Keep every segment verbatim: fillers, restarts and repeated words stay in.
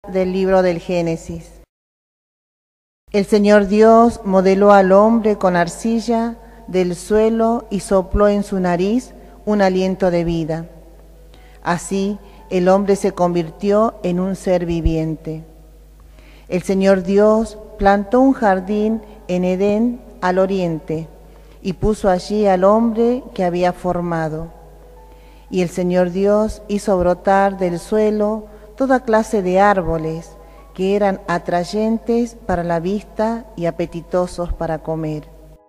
Del libro del Génesis. El Señor Dios modeló al hombre con arcilla del suelo y sopló en su nariz un aliento de vida. Así el hombre se convirtió en un ser viviente. El Señor Dios plantó un jardín en Edén al oriente y puso allí al hombre que había formado. Y el Señor Dios hizo brotar del suelo toda clase de árboles que eran atrayentes para la vista y apetitosos para comer.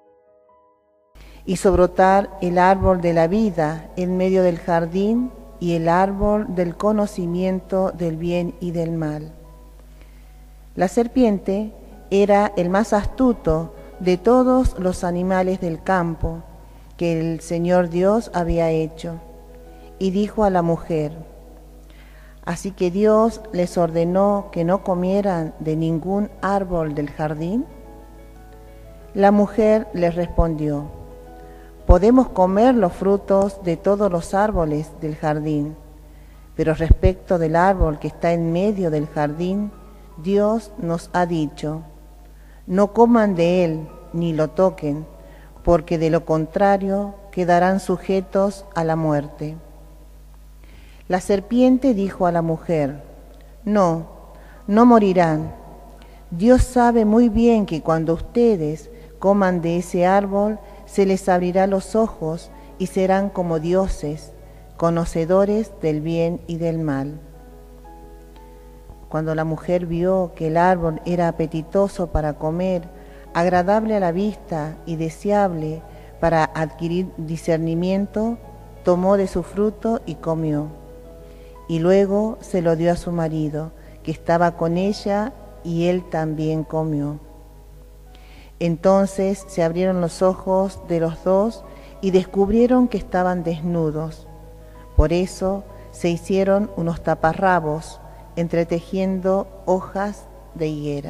Hizo brotar el árbol de la vida en medio del jardín y el árbol del conocimiento del bien y del mal. La serpiente era el más astuto de todos los animales del campo que el Señor Dios había hecho, y dijo a la mujer: ¿Así que Dios les ordenó que no comieran de ningún árbol del jardín? La mujer les respondió: podemos comer los frutos de todos los árboles del jardín, pero respecto del árbol que está en medio del jardín, Dios nos ha dicho: no coman de él ni lo toquen, porque de lo contrario quedarán sujetos a la muerte. La serpiente dijo a la mujer: no, no morirán. Dios sabe muy bien que cuando ustedes coman de ese árbol, se les abrirá los ojos y serán como dioses, conocedores del bien y del mal. Cuando la mujer vio que el árbol era apetitoso para comer, agradable a la vista y deseable para adquirir discernimiento, tomó de su fruto y comió. Y luego se lo dio a su marido, que estaba con ella, y él también comió. Entonces se abrieron los ojos de los dos y descubrieron que estaban desnudos. Por eso se hicieron unos taparrabos, entretejiendo hojas de higuera.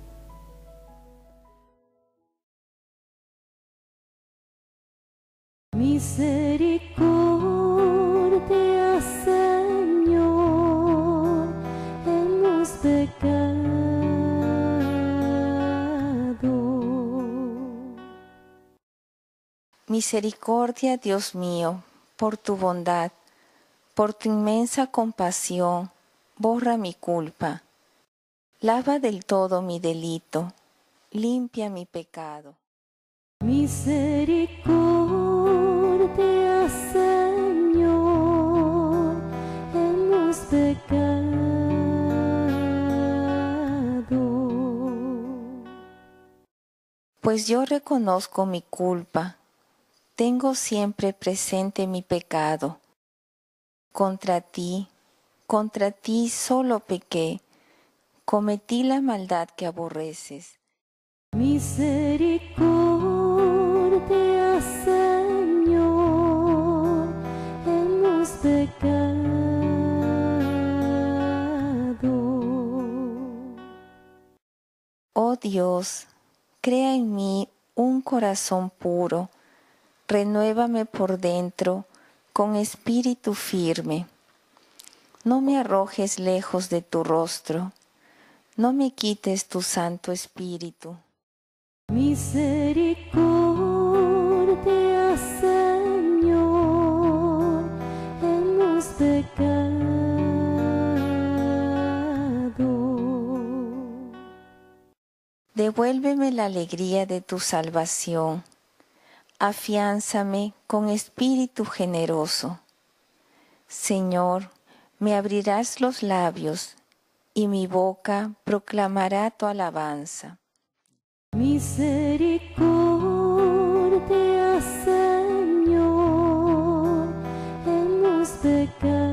Misericordia, Señor, hemos pecado. Misericordia, Dios mío, por tu bondad, por tu inmensa compasión, borra mi culpa. Lava del todo mi delito, limpia mi pecado. Misericordia, Señor, hemos pecado. Pues yo reconozco mi culpa, tengo siempre presente mi pecado. Contra ti, contra ti solo pequé, cometí la maldad que aborreces. Misericordia, Señor, hemos pecado. Oh Dios, crea en mí un corazón puro, renuévame por dentro con espíritu firme. No me arrojes lejos de tu rostro, no me quites tu Santo Espíritu. Misericordia, Señor, hemos pecado. Devuélveme la alegría de tu salvación, afiánzame con espíritu generoso. Señor, me abrirás los labios, y mi boca proclamará tu alabanza. Misericordia, Señor, hemos pecado.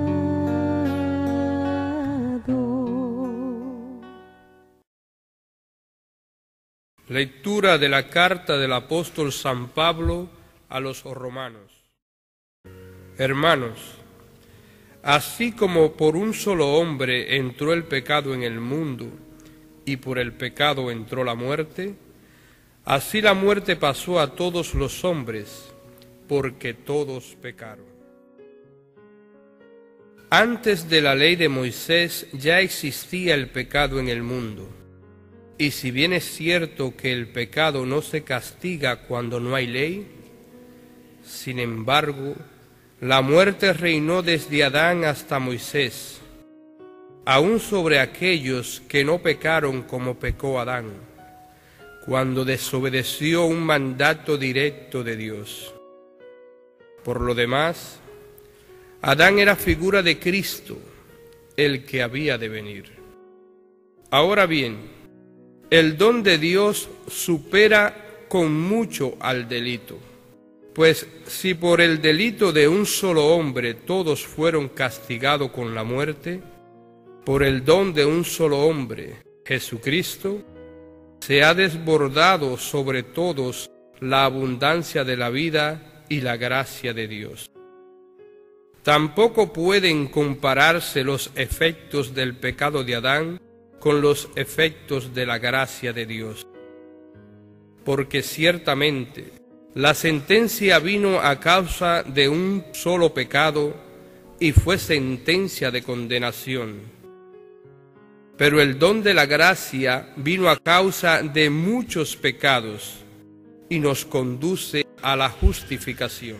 Lectura de la carta del apóstol San Pablo a los romanos. Hermanos, así como por un solo hombre entró el pecado en el mundo, y por el pecado entró la muerte, así la muerte pasó a todos los hombres, porque todos pecaron. Antes de la ley de Moisés ya existía el pecado en el mundo. Y si bien es cierto que el pecado no se castiga cuando no hay ley, sin embargo, la muerte reinó desde Adán hasta Moisés, aún sobre aquellos que no pecaron como pecó Adán, cuando desobedeció un mandato directo de Dios. Por lo demás, Adán era figura de Cristo, el que había de venir. Ahora bien, el don de Dios supera con mucho al delito, pues si por el delito de un solo hombre todos fueron castigados con la muerte, por el don de un solo hombre, Jesucristo, se ha desbordado sobre todos la abundancia de la vida y la gracia de Dios. Tampoco pueden compararse los efectos del pecado de Adán con los efectos de la gracia de Dios. Porque ciertamente la sentencia vino a causa de un solo pecado y fue sentencia de condenación. Pero el don de la gracia vino a causa de muchos pecados y nos conduce a la justificación.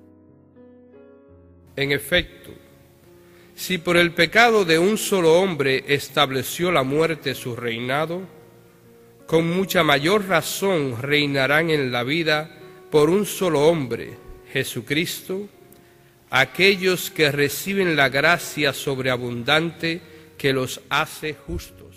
En efecto, si por el pecado de un solo hombre estableció la muerte su reinado, con mucha mayor razón reinarán en la vida por un solo hombre, Jesucristo, aquellos que reciben la gracia sobreabundante que los hace justos.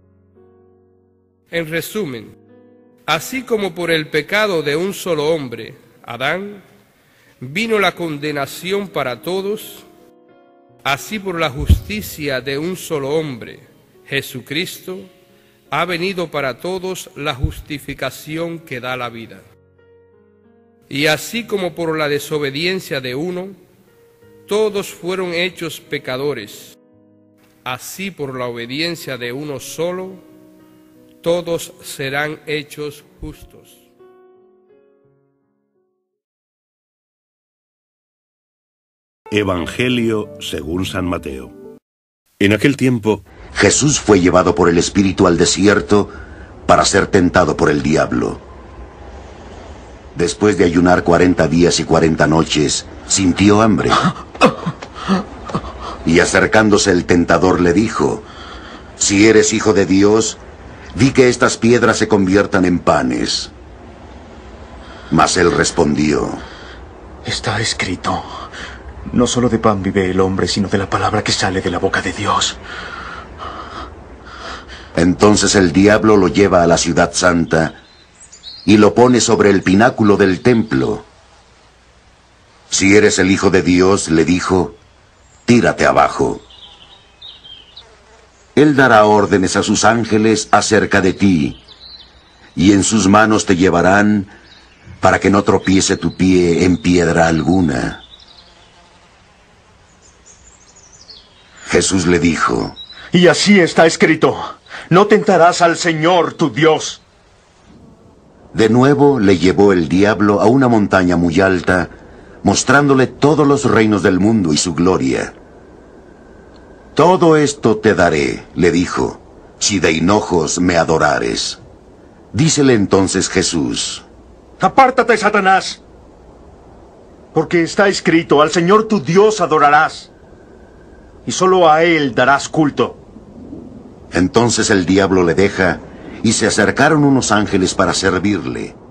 En resumen, así como por el pecado de un solo hombre, Adán, vino la condenación para todos, así por la justicia de un solo hombre, Jesucristo, ha venido para todos la justificación que da la vida. Y así como por la desobediencia de uno, todos fueron hechos pecadores, así por la obediencia de uno solo, todos serán hechos justos. Evangelio según San Mateo. En aquel tiempo, Jesús fue llevado por el Espíritu al desierto para ser tentado por el diablo. Después de ayunar cuarenta días y cuarenta noches, sintió hambre. Y acercándose el tentador le dijo: si eres hijo de Dios, di que estas piedras se conviertan en panes. Mas él respondió: está escrito, no solo de pan vive el hombre, sino de la palabra que sale de la boca de Dios. Entonces el diablo lo lleva a la ciudad santa y lo pone sobre el pináculo del templo. Si eres el Hijo de Dios, le dijo, tírate abajo. Él dará órdenes a sus ángeles acerca de ti, y en sus manos te llevarán para que no tropiece tu pie en piedra alguna. Jesús le dijo: y así está escrito, no tentarás al Señor tu Dios. De nuevo le llevó el diablo a una montaña muy alta, mostrándole todos los reinos del mundo y su gloria. Todo esto te daré, le dijo, si de hinojos me adorares. Dícele entonces Jesús: apártate, Satanás, porque está escrito, al Señor tu Dios adorarás, y solo a Él darás culto. Entonces el diablo le deja, y se acercaron unos ángeles para servirle.